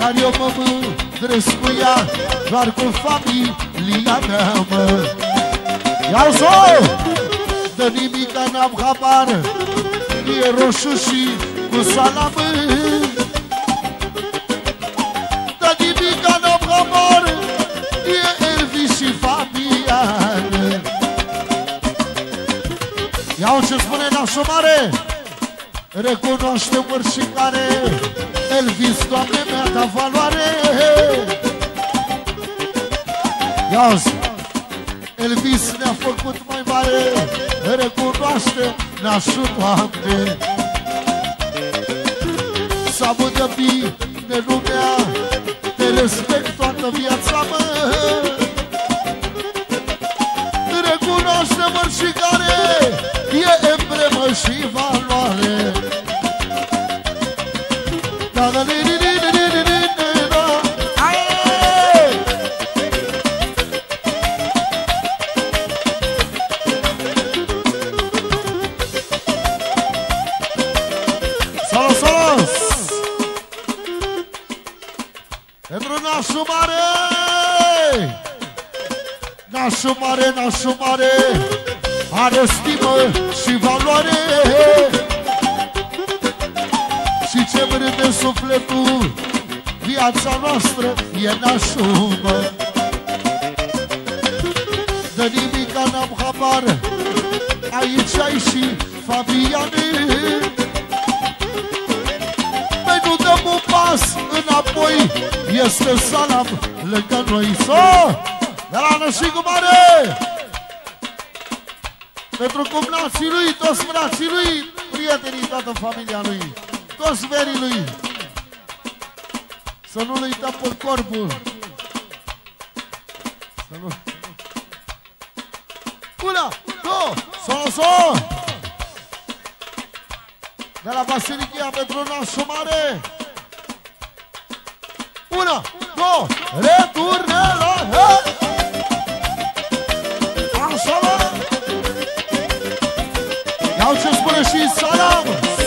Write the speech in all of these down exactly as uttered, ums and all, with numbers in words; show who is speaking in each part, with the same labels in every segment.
Speaker 1: dar eu mă mândresc cu ea, doar cu familia mea, mă. Iau-s-o! De nimica n-am habar, e roșu și cu salamă. De nimica n-am habar, e Elvis și Fabian. Iau ce spune nașul mare, recunoaște mărșicare, Elvis, Doamne, mi-a dat valoare. Ia-zi, Elvis ne-a făcut mai mare, recunoaște nașul, Doamne. Să audă bine lumea, te respect toată viața, mă. Recunoaște mărșicare, e emblemă și valoare. Da, da, li, li, li, li, li, li, li, da. Aie! Salos, salos! Pentru nașul mare! Nașul mare, nașul mare, are stimă și valoare. Și ce vreme sufletul, viața noastră e nașul, mă. De nimica n-am habar, aici ai și Fabiane. Păi nu dăm un pas înapoi, este salam lângă noi. So! De la Nășicu Mare! Pentru cumnații lui, toți frații lui, prietenii, toată familia lui, toți verii lui. Să nu-l uităm pe corpul. Să nu... Una, două, solo, solo! De la Vasilichia pentru nașul mare. Una, două, returnelor! Așa, mă! Iau ce spune și salam!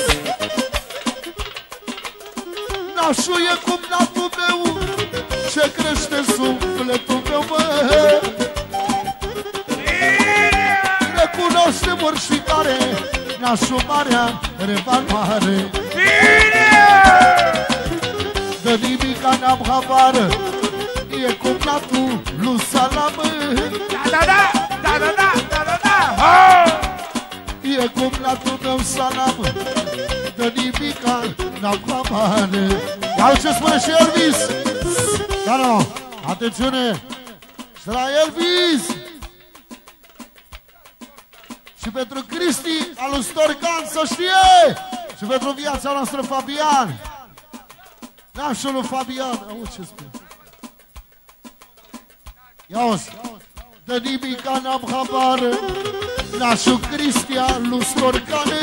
Speaker 1: Nașul e cumnatul meu, ce crește sufletul meu, mă. Recunoaște mărșicare, nașul mare are valoare. De nimica n-am habar, e cumnatul lui Salam.
Speaker 2: Da, da, da, da, da, da, da, da, da.
Speaker 1: E cumnatul meu Salam, de nimica n-am habar. Iau ce spune și Elvis. Da, nu, atențiune, și la Elvis. Și pentru Cristi, al lui Storcan, să știe. Și pentru viața noastră Fabian. Nașul lui Fabian, auzi ce spune. Ia-o-ți, de nimica n-am habar, nașul Cristian lui Storcane.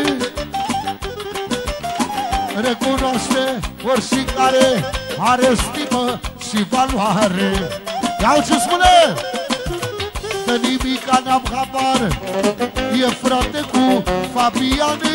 Speaker 1: Recunoaște oricare, are stimă și valoare. Ia-o ce spune. De nimica n-am habar, e frate cu Fabiane.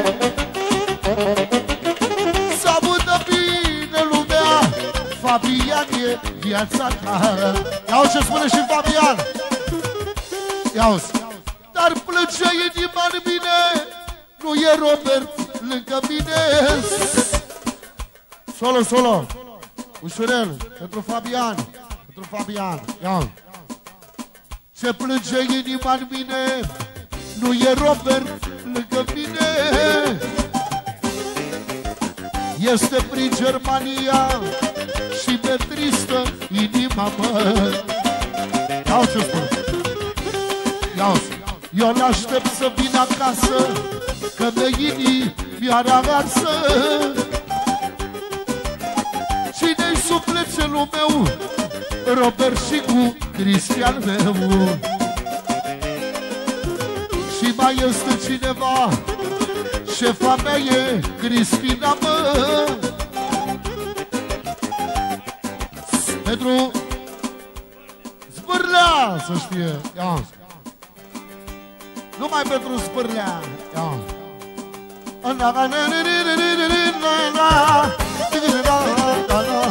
Speaker 1: Să audă bine lumea, Fabian e viața ta. Ia-o ce spune și Fabian. Ia-o-ți. Dar plânge inima-n mine, nu e Robert lângă mine. Solo, solo, ușurel, pentru Fabian, pentru Fabian. Ia-o. Ce plânge inima-n mine, nu e Robert lângă mine. Este prin Germania și pe tristă inima, mă. Ia-o ce spune. Ia-o. Eu l-aștept să vin acasă, că de inimioara arsă. Cine-i sufletelul meu, Robert și cu Cristian meu. Și mai este cineva, șefa mea e Cristina, mă. Pentru Zbârlea, să știe. Ia. Numai pentru Zbârlea. Ia. Ia.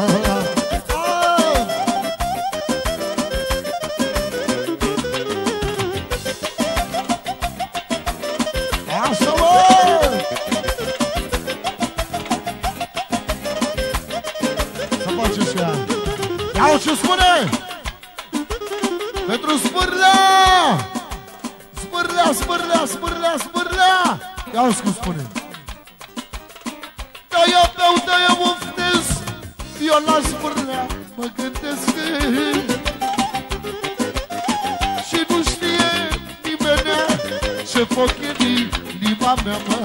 Speaker 1: face și ea. Iau ce spune! Pentru Spârlea! Spârlea, Spârlea, Spârlea, Spârlea! Iau cum spune. Da-ia beau, da-ia uftez, eu la Spârlea mă gândesc. Și nu știe nimenea ce foc e din inima mea, mă.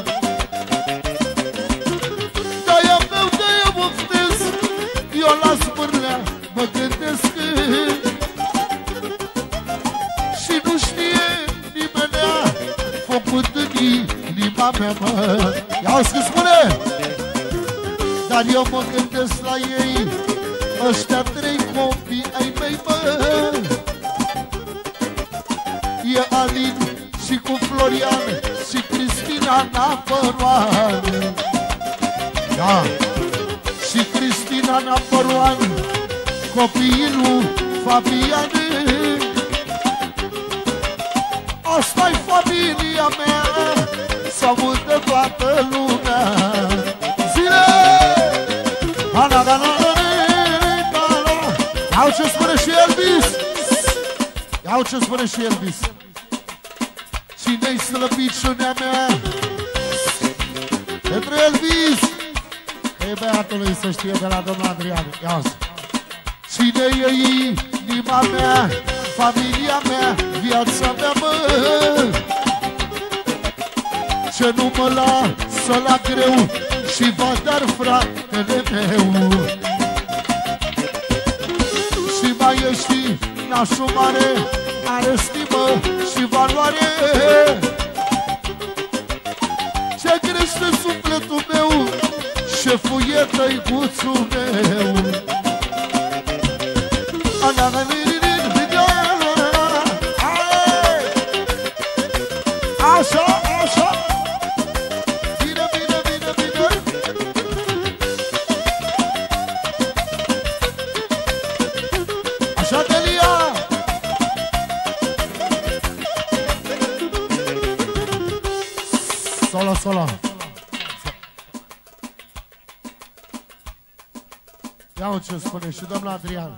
Speaker 1: Da-ia beau, da-ia uftez, eu la Spârlea mă gândesc. Și nu știe nimenea focul din inima mea, mă. Ia-o-ți că spune! Dar eu mă gândesc la ei, ăștia trei copii ai mei, mă. E Alin și cu Florian și Cristina Napăroan. Da, și Cristina Napăroan, copiii lui Fabian. Asta-i familia mea, s-a multă toată lumea. Zile! Ana, ana, ana, ana. Iau ce spune și Elvis! Iau ce spune și Elvis! Cine-i slăbiciunea mea? Pentru Elvis! Ei, băiatului să știe de la domnul Adrian. Ia-ți! Cine e inima mea? Familia mea, viața mea, mă. Ce nu mă lasă la greu și va dar fratele meu. Și mai ești nașul mare, are stimă și valoare. Ce crește sufletul meu, șeful e tăicuțul meu. Așa, așa. Bine, bine, bine, bine. Așa, Delia. Solo, solo. Ia-o ce spune și domnul Adrian.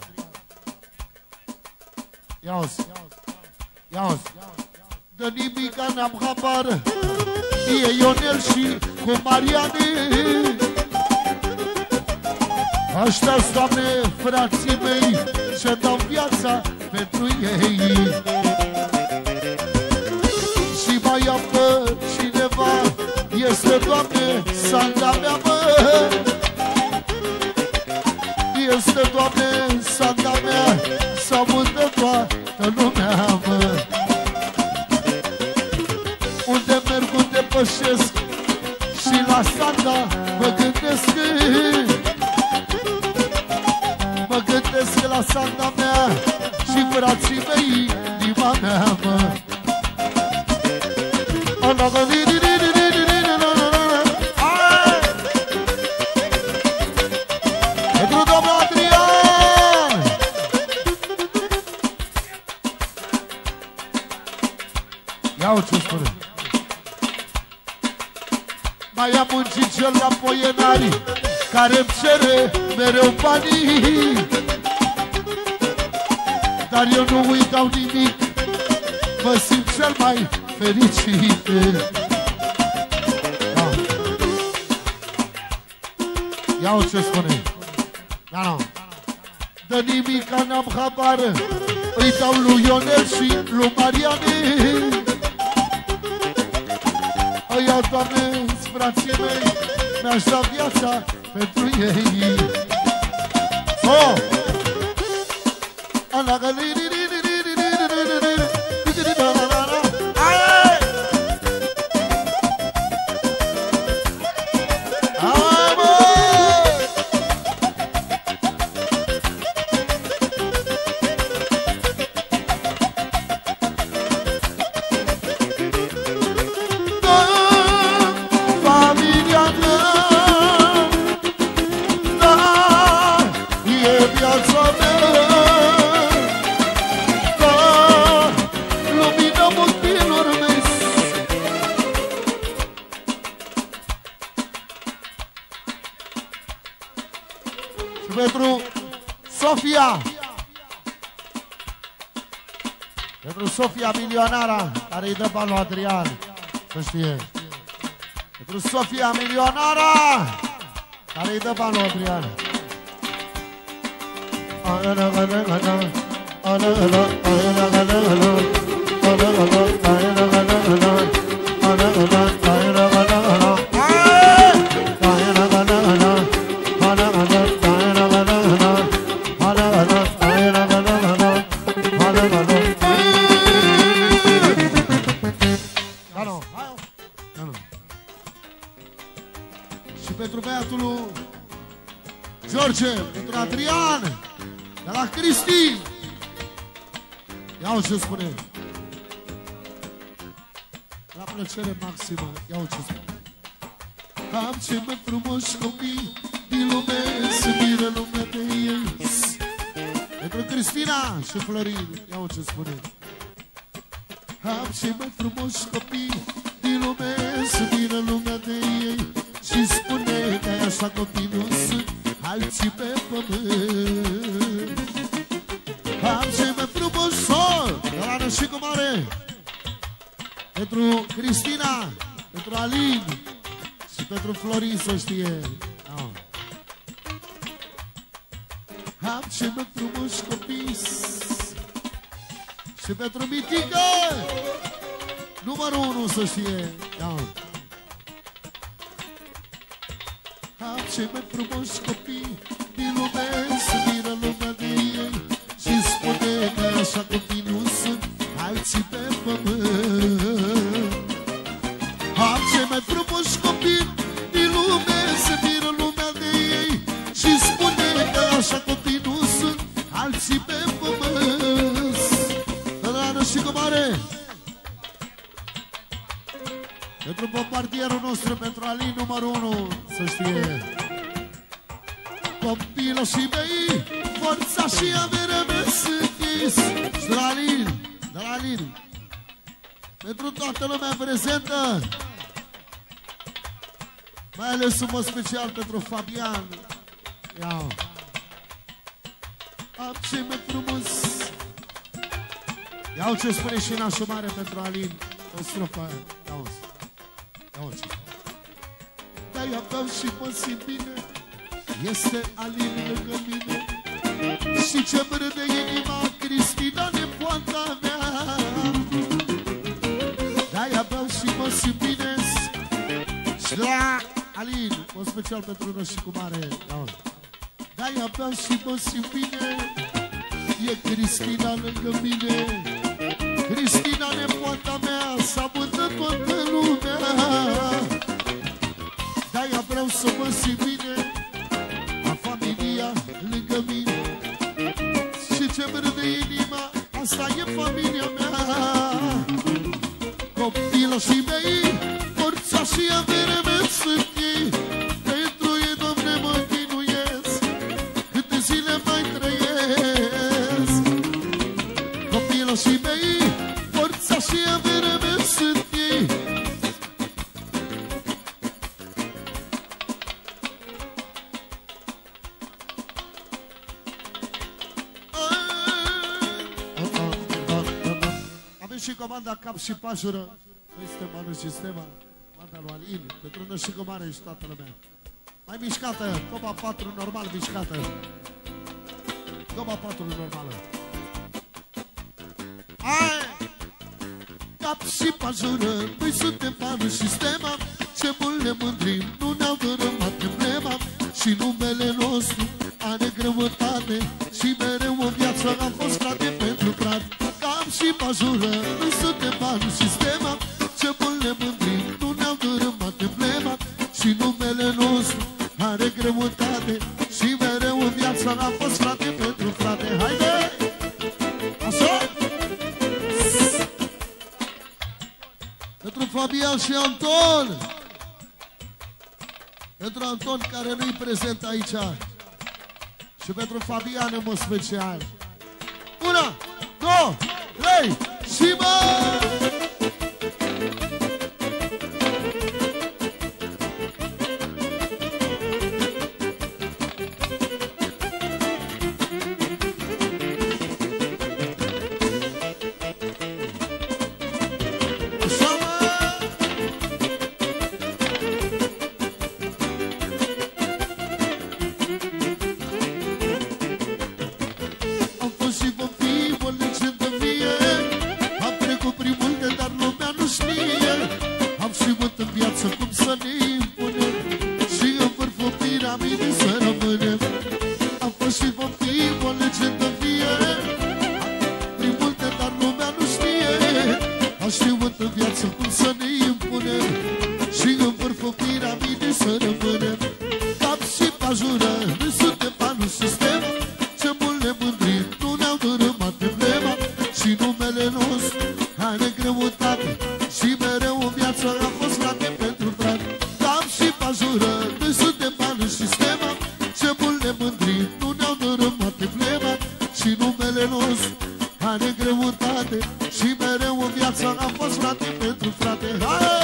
Speaker 1: Ia-o-ți. Ia-o-ți. De nimica n-am habar, e Ionel și cu Mariane. Ăștia-s, Doamne, frații mei, ce dau viața pentru ei. Și mai am pe cineva, este, Doamne, Sanda mea, mă. Este, Doamne, Sanda mea, s-a multă toată lumea, mă. Unde merg, unde pășesc și la Sanda mă gândesc. Mă gândesc la Sanda mea și frații mei, inima mea, mă. Pentru domnul Adrian! Ia-o ce spune. Mai am un cicel la Poienari care-mi cere mereu banii, dar eu nu îi dau nimic, mă simt cel mai fericit. Da. Ia-o ce spune. Da, no. De nimica n-am habar, îi dau lui Ionel și lui Mariane. Ăia, Doamne, frații mei, mi-aș da viața pentru ei. Oh! Viața mea, da, lumina Și pentru Sofia. Pentru Sofia milionara, care îi dă bani lui Adrian, să știe. Pentru Sofia milionara, care îi dă bani lui Adrian. Și pentru băiatul lui George, pentru Adrian, de la Cristi. Iau ce spune. La plăcere maximă, iau ce spune. Am ce mai frumoși copii din lume, să miră lumea de ei. Pentru Cristina și Florin, iau ce spune. Am ce mai frumoși copii din lume, să miră lumea de ei. Și spune că așa continuu sunt alții pe pământ. Am ce mai frumos sol de la Nășicu Mare, pentru Cristina, pentru Alin și pentru Florin, să știe. Oh. Am ce mai frumos copii și pentru Mitică, numărul unu, să știe. Oh. Am cei mai frumoși copii din lume, să miră lumea de ei. Și spune că așa continuu sunt alții pe pământ. Am cei mai frumoși copii din lume, să miră lumea de ei. Și spune că așa continuu sunt alții pe pământ. Tărană și Comare, pentru bombardierul nostru, pentru Alin, numărul unu, să știe. Copiloșii mei, forța și averea mea sunt ei. Și de la Alin, de la Alin, pentru toată lumea prezentă, mai ales un mod special pentru Fabian. Iau. Am ce mai frumos. Iau ce spune și nașul mare pentru Alin, în strofa aia. Iau-ți. De-aia beau și mă simt bine, este Alin lângă mine. Și ce-mi râde inima, Cristina, nepoata mea. De-aia beau și mă simt bine. Și la Alin, un special pentru Nășicu Mare. De-aia beau și mă simt bine, e Cristina lângă mine. Cristina, nepoata mea, s-a mutat toată lumea. De-aia vreau să mă simt bine, am familia lângă mine. Și ce-mi râde inima, asta e familia mea. Copiloșii mei, forța și averea mea sunt ei. Pentru ei, Doamne, mă chinuiesc, câte zile mai trăiesc. Copiloșii mei, forța și averea mea sunt ei. Avem și comanda Cap și Pajură. Noi suntem Manu și Stema, comanda lui Alin, pentru Nășicu Mare și toată lumea. Mai mișcată, coba patru normal mișcată. Coba patru normală. Hai! Cap și Pajură, noi suntem Manu și Stema. Ce mult ne mândrim, nu ne-au dărâmat emblema. Și numele nostru are greutate, și mereu în viață am fost frate pentru frate. Cap și Pajură, noi suntem Manu și Stema. Ce mult ne mândrim, nu ne-au dărâmat emblema. Și numele nostru are greutate, și mereu în viață am fost frate pentru frate. Haide! Așa! Pentru Fabian și Anton, pentru Anton care nu-i prezent aici, și pentru Fabian în mod special. Una, două, trei și mă! rămânem. Am fost și vom fi o legendă vie, prin multe, dar lumea nu știe. Am știut în viață cum să ne impunem și în vârful piramidei să rămânem. Cap și pajură, noi suntem banul sistem. Ce mult ne mândrim, nu ne-au dărâmat emblema și numele nostru are greutate și mereu în viață a fost frate pentru frate. Cap și pajură, noi suntem banul sistema. Ce mult ne mândrim, nu ne-au dărâmat emblema și numele nostru are greutate și mereu în viață a fost frate pentru frate. Hai!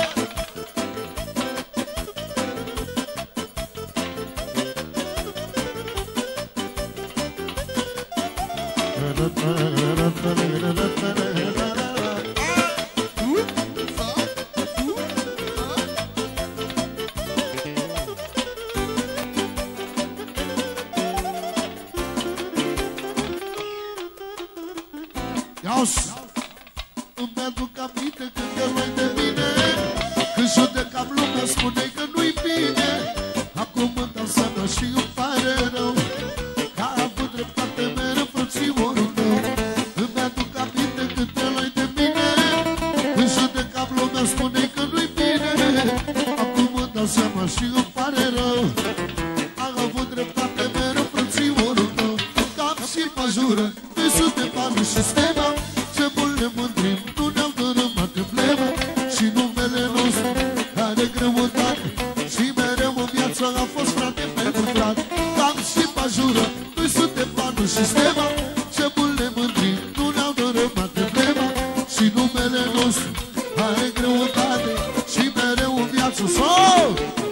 Speaker 1: Ia-o-s! Îmi aduc aminte când te luai de mine, când judecam lumea, spuneai că nu-i bine. Acum îmi dau seama și îmi pare rău că a avut dreptate mereu frățiorul tău. Îmi aduc aminte când te luai de mine, când judecam lumea, spuneai că nu-i bine. Acum îmi dau seama și îmi pare rău, a avut dreptate mereu frățiorul tău. Cap și pajură, noi suntem banul și stema. Ce mult ne mândrim, nu ne-au dărâmat emblema și numele nostru are greutate și mereu în viață a fost frate pentru frate. Cap și pajură, noi suntem banul și stema. Ce mult ne mândrim, nu ne-au dărâmat emblema și numele nostru are greutate și mereu în viață. Sau!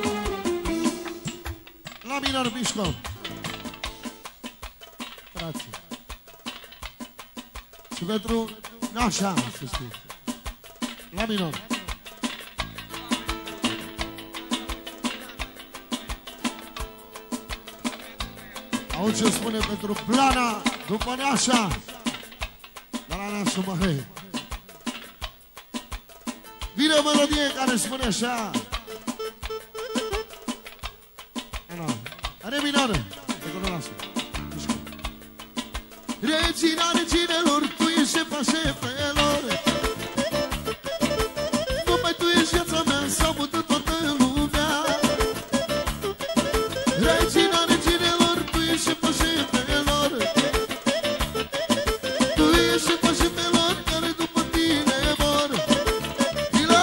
Speaker 1: La minor mișcă! Grazie. Și pentru Nașa, să știi. La minor. Auzi ce spune pentru Plana, după Nașa. De la Nașa Măhei. Vine o melodie care spune așa. Are minoră. De colonasul. Regina reginelor, tu ești șefa șefelor. Numai tu ești viața mea, s-a mutat toată lumea. Regina reginelor, tu ești șefa șefelor. Tu ești șefa șefelor care după tine mor. Dile!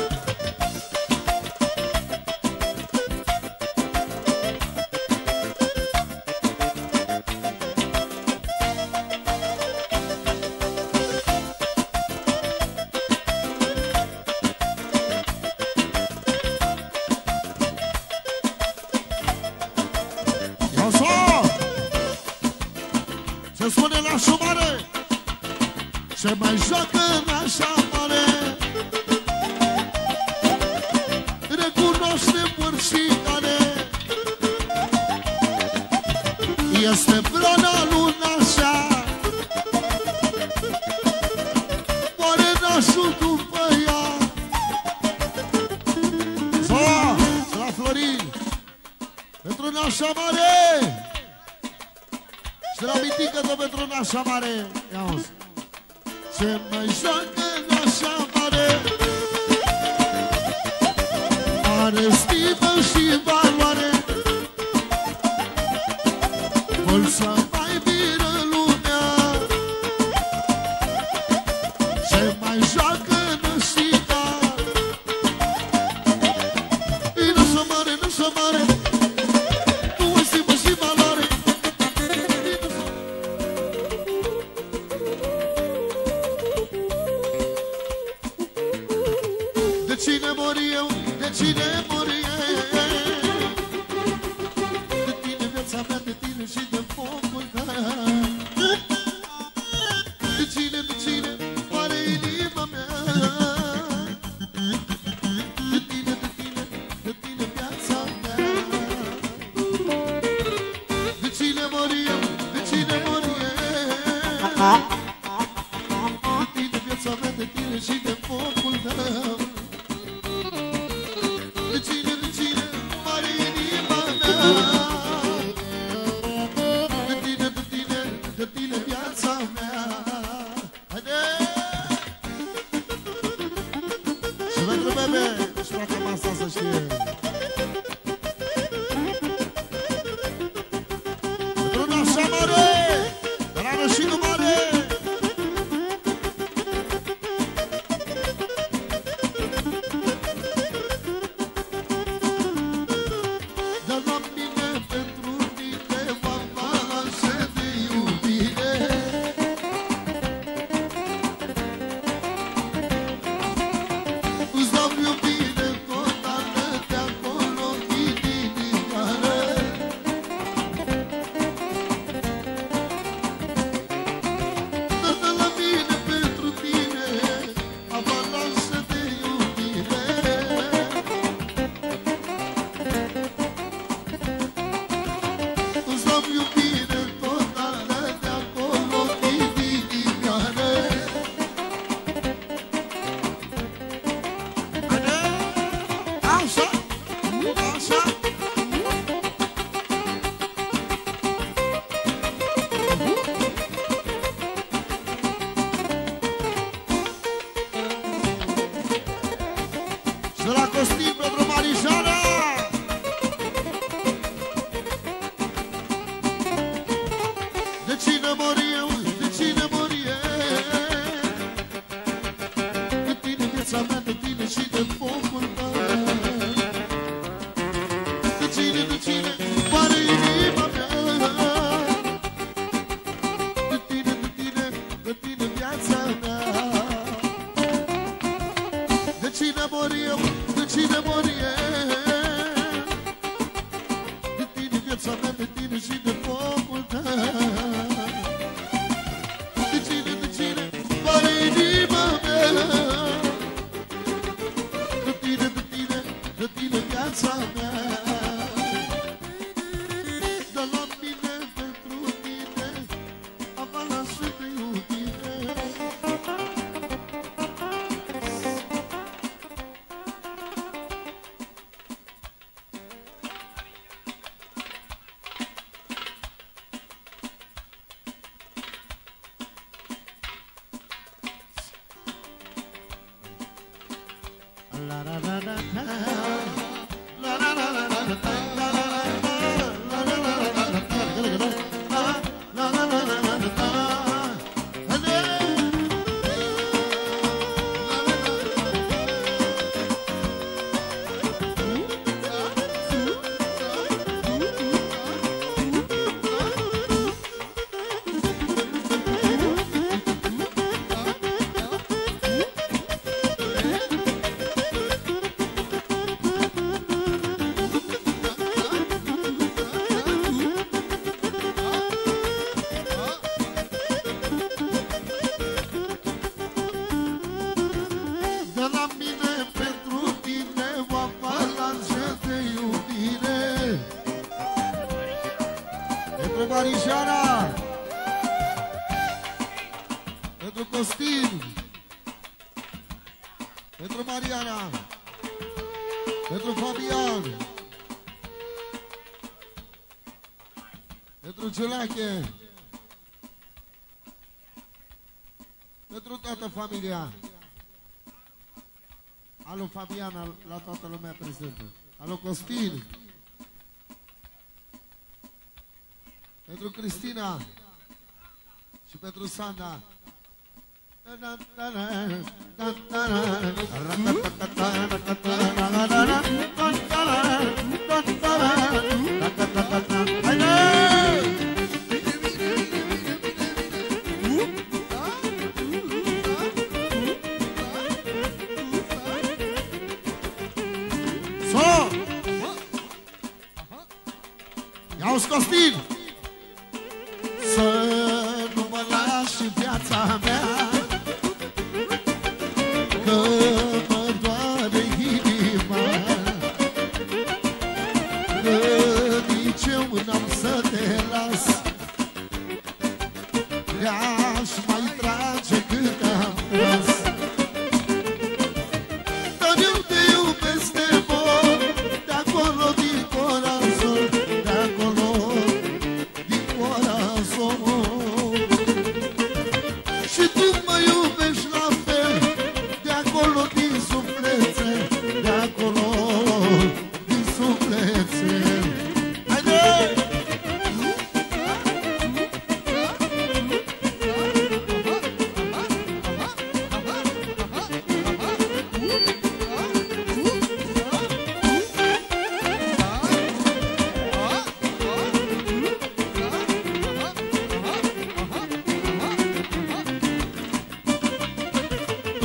Speaker 1: Se spune Nașa Mare, se mai joacă Nașa Mare. Recunoaște oricine, este Plana lui Nașa. Moare nașul după ea. Zoa, la Florin, pentru Nașa Mare. Și la mitică tot pentru Nașa Mare. Ia-uzi. Se mai joacă Nașa Mare, are stimă și valoare. Vor să mai miră lumea. Se mai joacă Nășica. E Nașa Mare, Nașa Mare, nu ai stimă și valoare. De cine mor eu, de cine mor eu? De tine viața mea, de tine și de focul tău. De cine, de cine moare inima mea? De tine, de tine, de tine viața mea. De cine mor eu, de cine mor eu? De tine viața mea, de tine și de focul tău. De cine, de cine moare inima mea? Așa mare, de la Rășinul Mare. De la Costin pentru Marișana. De cine mor eu, de cine mor eu? De tine viața mea, de tine și de focul tău. De cine, de cine moare inima mea? De tine, de tine, de tine viața mea. De cine mor eu? De cine mor eu? De tine viața mea, de tine și de focul tău. De cine, de cine moare inima mea? De tine, de tine, de tine viața mea. De la mine pentru tine am ales să te iubire. La la la la la la la la la la Marișana, pentru Costin, pentru Mariana, pentru Fabian, pentru Ciulache, pentru toată familia. Alo Fabian, la toată lumea prezentă. Alo Costin. Pentru Cristina și pentru Sanda. So! Ia-uzi Costin! Să nu mă lași viața mea, că mă doare inima, că nici eu n-am să te las. Le-aș mai trage cât am tras, dar eu te iubesc de mor, de acolo din corazon, de acolo din corazon. Și tu mă iubești la fel, de acolo din suflețe, de acolo din suflețe. Haide!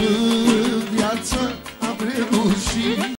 Speaker 1: în viață am reușit.